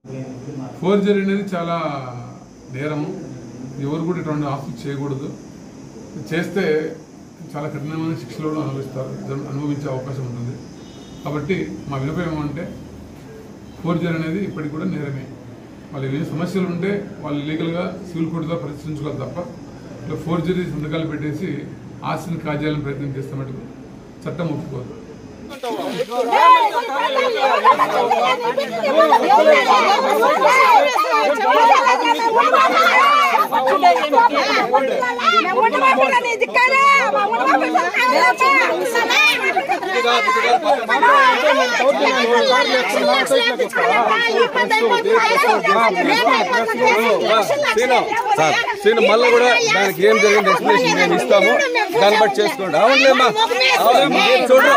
Forgery అనేది చాలా నేరము. ఎవరు కూడా ఇటువంటి ఆస్తులు చేయకూడదు. చేస్తే చాలా కఠినమైన శిక్షలు అనుభవించే అవకాశం ఉంటుంది. కాబట్టి మా వినపం ఏమంటే ఫోర్జరీ అనేది ఇప్పటికి కూడా నేరమే. వాళ్ళకి ఏమైనా సమస్యలు ఉంటే వాళ్ళు లీగల్గా సివిల్ కోర్టులో పరిశీలించుకోవాలి తప్ప ఇలా ఫోర్జరీ సంతకాలు పెట్టేసి ఆస్తిని కాజేయాలని ప్రయత్నం చేస్తామంటే చట్టం ఒప్పుకోదు. మళ్ళీ కూడా దానికి ఏం జరిగింది ఎక్స్ప్లెనేషన్ మేము ఇస్తాము, దాన్ని బట్టి చేసుకోండి. అవునులేమ్మా చూడు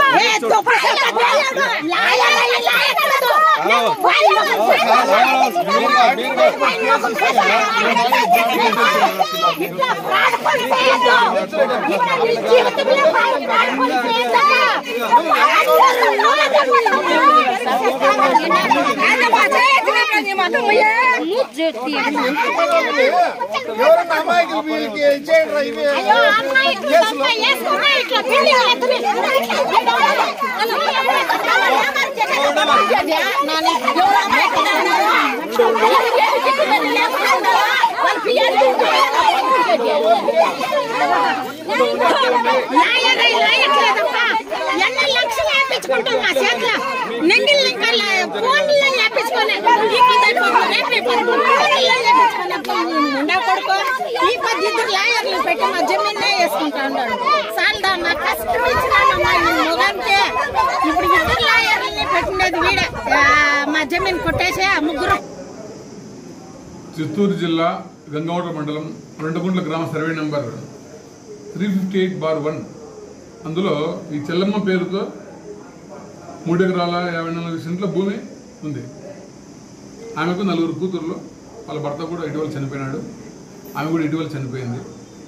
ఈ పద్ధతి లాయర్లు పెట్టి మా జమీన్నే వేసుకుంటా ఉన్నాడు. సాల్దా నా కష్టం ఇచ్చినానమ్మా మొగానికే. ఇప్పుడు ఇద్దరు లాయర్లని పెట్టినది వీడే మా జమీన్ కొట్టేసే ఆ ముగ్గురు. చిత్తూరు జిల్లా గంగవట మండలం రెండుగుంట్ల గ్రామ సర్వే నంబర్ 358/1 అందులో ఈ చెల్లమ్మ పేరుతో 3 ఎకరాల 54 సెంట్ల భూమి ఉంది. ఆమెకు 4 కూతుర్లు, వాళ్ళ భర్త కూడా ఇటీవల చనిపోయినాడు, ఆమె కూడా ఇటీవల చనిపోయింది.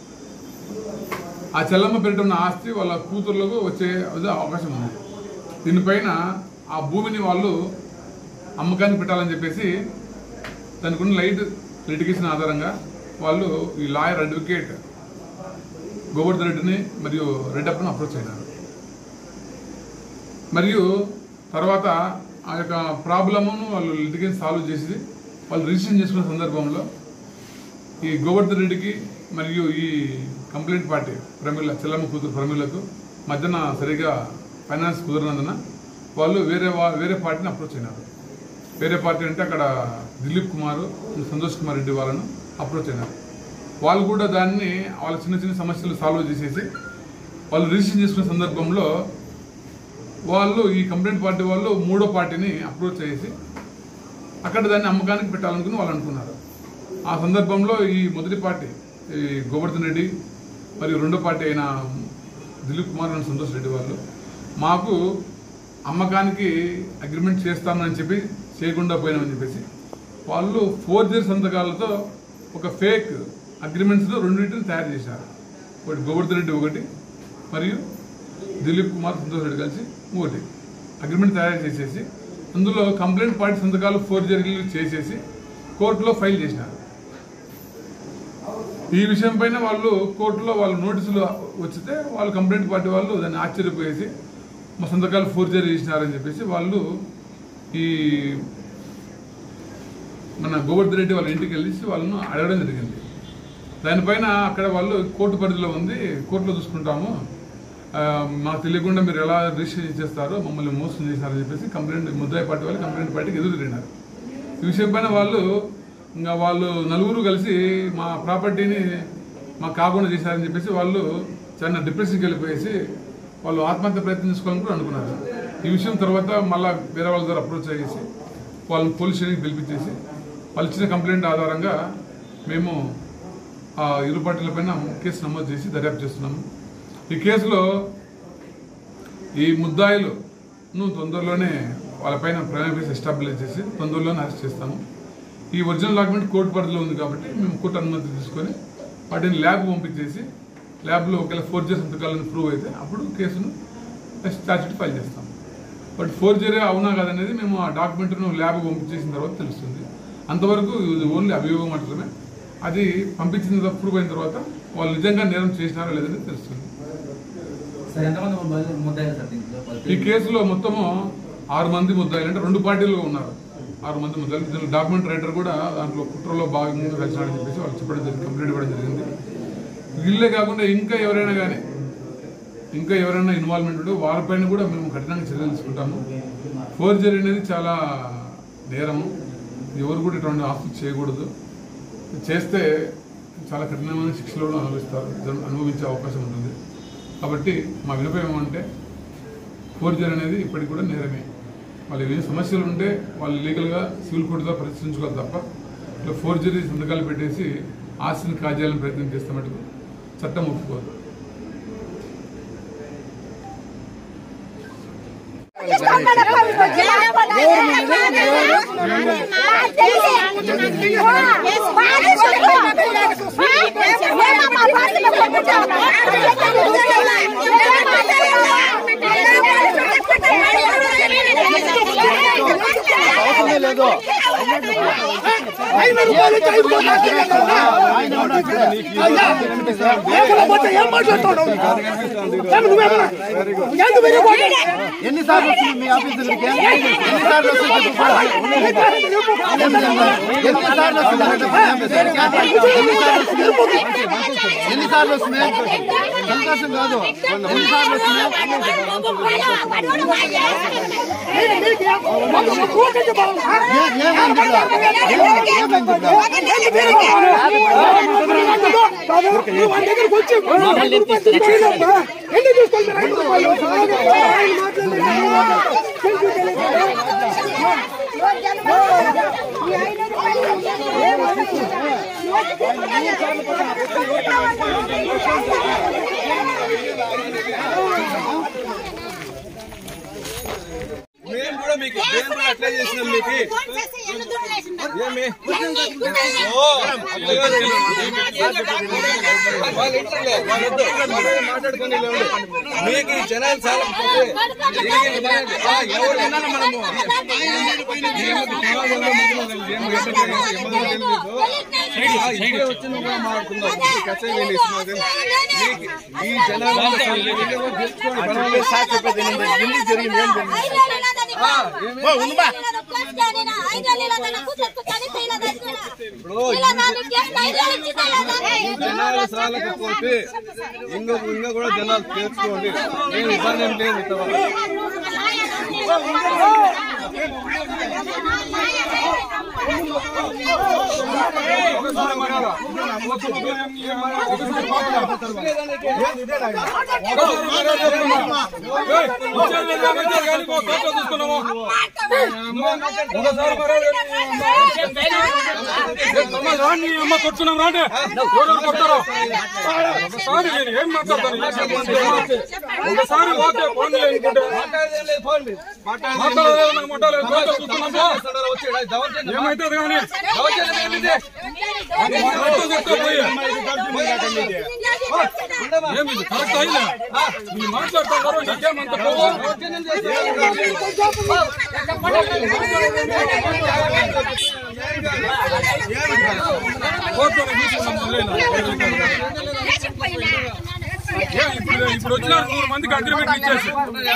ఆ చెల్లమ్మ పేరిట ఉన్న ఆస్తి వాళ్ళ కూతుర్లకు వచ్చే అవకాశం ఉంది. దీనిపైన ఆ భూమిని వాళ్ళు అమ్మకానికి పెట్టాలని చెప్పేసి దానికి ఉన్న లిటిగేషన్ ఆధారంగా వాళ్ళు ఈ లాయర్ అడ్వకేట్ గోవర్ధన్ రెడ్డిని మరియు రెడ్డప్పను అప్రోచ్ అయినారు. మరియు తర్వాత ఆ యొక్క ప్రాబ్లమ్ను వాళ్ళు లిటిగేషన్ సాల్వ్ చేసి వాళ్ళు రిజిస్ట్రేషన్ చేసుకున్న సందర్భంలో ఈ గోవర్ధన్ రెడ్డికి మరియు ఈ కంప్లైంట్ పార్టీ ప్రమిళ చెల్లమ్మ కూతురు ప్రమిళకు మధ్యన సరిగా ఫైనాన్స్ కుదరనందున వాళ్ళు వేరే పార్టీని అప్రోచ్ అయినారు. వేరే పార్టీ అంటే అక్కడ దిలీప్ కుమార్, సంతోష్ కుమార్ రెడ్డి వాళ్ళను అప్రోచ్ అయినారు. వాళ్ళు కూడా దాన్ని వాళ్ళ చిన్న చిన్న సమస్యలు సాల్వ్ చేసేసి వాళ్ళు రిజిస్ట్రేషన్ చేసుకునే సందర్భంలో వాళ్ళు ఈ కంప్లైంట్ పార్టీ వాళ్ళు 3వ పార్టీని అప్రోచ్ చేసి అక్కడ దాన్ని అమ్మకానికి పెట్టాలనుకుని వాళ్ళు అనుకున్నారు. ఆ సందర్భంలో ఈ మొదటి పార్టీ ఈ గోవర్ధన్ రెడ్డి మరియు 2వ పార్టీ అయిన దిలీప్ కుమార్ అండ్ సంతోష్ రెడ్డి వాళ్ళు మాకు అమ్మకానికి అగ్రిమెంట్ చేస్తామని చెప్పి చేయకుండా పోయినామని చెప్పేసి వాళ్ళు ఫోర్జరీ సంతకాలతో ఒక ఫేక్ అగ్రిమెంట్స్లో 2 తయారు చేశారు. ఒకటి గోవర్ధన్ రెడ్డి ఒకటి మరియు దిలీప్ కుమార్ సంతోష్ రెడ్డి కలిసి ఒకటి అగ్రిమెంట్ తయారు చేసేసి అందులో కంప్లైంట్ పార్టీ సంతకాలు ఫోర్జరీలు చేసేసి కోర్టులో ఫైల్ చేసినారు. ఈ విషయం పైన వాళ్ళు కోర్టులో వాళ్ళు నోటీసులు వచ్చితే వాళ్ళు కంప్లైంట్ పార్టీ వాళ్ళు దాన్ని ఆశ్చర్యపోయేసి మా సంతకాలు ఫోర్జరీ చేసినారని చెప్పేసి వాళ్ళు ఈ మన గోవర్ధన్ రెడ్డి వాళ్ళ ఇంటికి వెళ్ళి వాళ్ళను అడగడం జరిగింది. దానిపైన అక్కడ వాళ్ళు కోర్టు పరిధిలో ఉంది, కోర్టులో చూసుకుంటాము, మాకు తెలియకుండా మీరు ఎలా రిజిస్ట్రేషన్ చేస్తారో మమ్మల్ని మోసం చేశారని చెప్పేసి కంప్లైంట్ ముద్దాయి పార్టీ వాళ్ళు కంప్లైంట్ పార్టీకి ఎదురు తిరిగినారు. ఈ విషయం పైన వాళ్ళు ఇంకా వాళ్ళు 4 కలిసి మా ప్రాపర్టీని మాకు కాకుండా చేశారని చెప్పేసి వాళ్ళు చాలా డిప్రెషన్కి వెళ్ళిపోయేసి వాళ్ళు ఆత్మహత్య ప్రయత్నం చేసుకోవాలని కూడా అనుకున్నారు. ఈ విషయం తర్వాత మళ్ళీ వేరే వాళ్ళ ద్వారా అప్రోచ్ చేసి వాళ్ళని పోలీస్ స్టేషన్కి పిలిపించేసి వాళ్ళు ఇచ్చిన కంప్లైంట్ ఆధారంగా మేము ఆ ఇరు పార్టీలపైన కేసు నమోదు చేసి దర్యాప్తు చేస్తున్నాము. ఈ కేసులో ఈ ముద్దాయిలను తొందరలోనే వాళ్ళపైన ప్రైమరీ కేసు ఎస్టాబ్లిష్ చేసి తొందరలోనే అరెస్ట్ చేస్తాము. ఈ ఒరిజినల్ డాక్యుమెంట్ కోర్టు పరిధిలో ఉంది కాబట్టి మేము కోర్టు అనుమతి తీసుకొని వాటిని ల్యాబ్ పంపించేసి ల్యాబ్లో ఒకవేళ ఫోర్జరీ సంతకాలను ప్రూవ్ అయితే అప్పుడు కేసును ఛార్జ్షీట్ ఫైల్ చేస్తాము. బట్ ఫోర్జరీ అవునా కాదనేది మేము ఆ డాక్యుమెంట్ను ల్యాబ్ పంపించేసిన తర్వాత తెలుస్తుంది. అంతవరకు ఇది ఓన్లీ అభియోగం మాత్రమే. అది పంపించిన ప్రూవ్ అయిన తర్వాత వాళ్ళు నిజంగా నేరం చేసినారో లేదని తెలుస్తుంది. ఈ కేసులో మొత్తము 6 మంది ముద్దాయిలు, అంటే 2 పార్టీలు ఉన్నారు. 6 మంది ముద్దాయిలు. దీనిలో డాక్యుమెంట్ రైటర్ కూడా దాంట్లో కుట్రలో భాగంగా కలిసినాడని చెప్పేసి వాళ్ళు చెప్పడం జరిగింది, కంప్లైంట్ ఇవ్వడం జరిగింది. వీళ్ళే కాకుండా ఇంకా ఎవరైనా ఇన్వాల్వ్మెంట్ ఉంటే వారిపైన కూడా మేము కఠినంగా చర్యలు తీసుకుంటాము. ఫోర్జరీ అనేది చాలా నేరము. ఎవరు కూడా ఇటువంటి ఆస్తులు చేయకూడదు. చేస్తే చాలా కఠినమైన శిక్షలు అనుభవించే అవకాశం ఉంటుంది. కాబట్టి మా వినపం ఏమంటే ఫోర్జరీ అనేది ఇప్పటికి కూడా నేరమే. వాళ్ళు ఏమైనా సమస్యలు ఉంటే వాళ్ళు లీగల్గా సివిల్ కోర్టులో పరిశీలించుకోవాలి తప్ప ఇలా ఫోర్జరీ సంతకాలు పెట్టేసి ఆస్తిని కాజేయాలని ప్రయత్నం చేస్తే మటుకు చట్టం ఒప్పుకోదు. లేదు ఎన్నిసార్లు వస్తుంది మీ ఆఫీస్ దగ్గరికి? ఎన్నిసార్లు వస్తుంది? సంతోషం కాదు. ఎన్నిసార్లు వస్తుంది? మేము కూడా మీకు అట్లా చేసినాం. మీకు మాట్లాడుకుని మీకు జనాలు చాలా ఎవరైనా మనము వచ్చిన మాట్లాడుకుందాం. ఈ జనాలు జరిగింది జనాలు సాలకపోతే ఇంకా కూడా జనాలు తెలుసుకోండి. నేను ఇబ్బంది ఏం లేదు. అమ్మ కొట్టున్నాం రాండి. ఎవరెవరు కొడతారో ఒకసారి నేను ఏం మాట్లాడతాను. ఒకసారి ఓకే ఫోన్ ఏమైతుంది కానీ ఏమిది కరెక్ట్ అయినా మీరు మాట్లాడుతున్నారు. నీకేమంత ఇప్పుడు వచ్చినారు 100 మందికి అగ్రిమెంట్ ఇచ్చేసి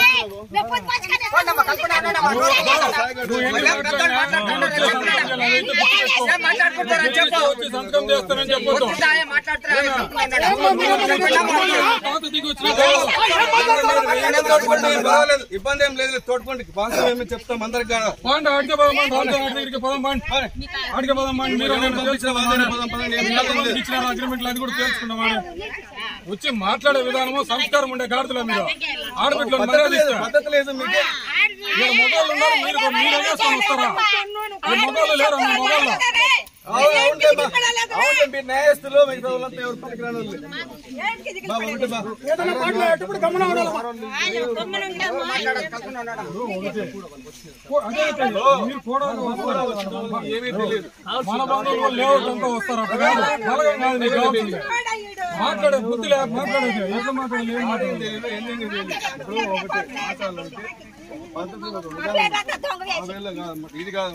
సంతకం చేస్తానని చెప్పొద్దు. ఇబ్బంది ఏం లేదు. తోడుకోండి ఏమి చెప్తాం అందరికి. అడిగే పదం అడిగే పదం మీరు అగ్రిమెంట్లు అది కూడా తెలుసుకున్నాం. వచ్చి మాట్లాడే విధానము సంస్కారం ఉండే గాడిదలో మీరు ఆడబిడ్డలు మర్యాద పద్ధతి లేదు. మీకు మొబైల్ ఉన్నారు. మీరు వస్తారా? మొబైల్ లేరు. మొబైల్ మీరు న్యాయస్తులు మిగతా వాళ్ళంతా ఎవరు పనికిరాని వాళ్ళు. ఏమీ తెలియదు. మన బంధువులు లేఅవుట్ అంతా వస్తారు. అట్లా బలగం కాదు. నీకు కావాల్సింది మాట్లాడే బుద్ధి లేక మాట్లాడేది. ఎట్లా మాట్లాడాలి? ఏం మాట్లాడేది తెలియదు. ఎన్ని తెలియదు. ఒకటి మాట్లాడాలంటే ఇది కాదు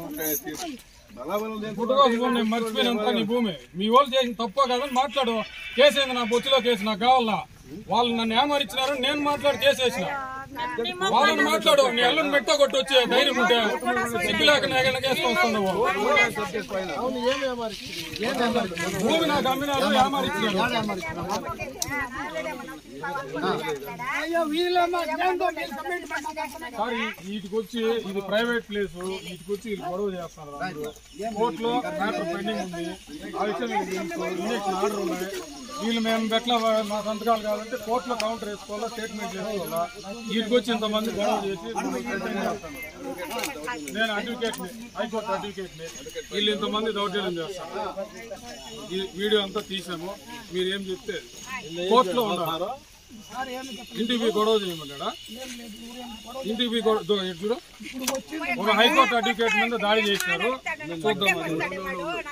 నేను మర్చిపోయినంత నీ భూమి మీ వాళ్ళు చేసిన తప్పో కాదని మాట్లాడు. కేసు ఏంది నా బొచ్చులో కేసు నాకు కావాలా? వాళ్ళు నన్ను ఏమరిచ్చినారు, నేను మాట్లాడి కేసేసిన వాళ్ళని మాట్లాడు. నీ అల్లుని మెట్ట కొట్టి వచ్చే ధైర్యం ఉంటే సిగ్గు లేక కేసుకొస్తున్నావు. భూమి నాకు అమ్మినారు, ఏమరిచ్చినారు. సార్ వీటికి వచ్చి ఇది ప్రైవేట్ ప్లేస్, వీటికి వచ్చి వీళ్ళు గొడవ చేస్తారు. కోర్టులో మ్యాటర్ పెండింగ్ ఉంది. ఆ విషయం ఇంజక్షన్ ఆర్డర్ ఉన్నాయి. వీళ్ళు మేము ఎట్లా మా సంతకాలు కావాలంటే కోర్టులో కౌంటర్ వేసుకోవాలా, స్టేట్మెంట్ చేసుకోవాలా. వీటికి వచ్చి ఇంతమంది గొడవ చేసి నేను అడ్వకేట్ని, హైకోర్టు అడ్వకేట్ని, వీళ్ళు ఇంతమంది దౌర్జన్యం చేస్తారు. ఈ వీడియో అంతా తీసాము. మీరు ఏం చెప్తే కోర్టులో ఉన్నారు. ఇంటికి పోయి గొడవ చేయమంటాడా? ఇంటికి పోయి చూడు, ఒక హైకోర్టు అడ్వకేట్ మీద దాడి చేసినారు. చూద్దాం.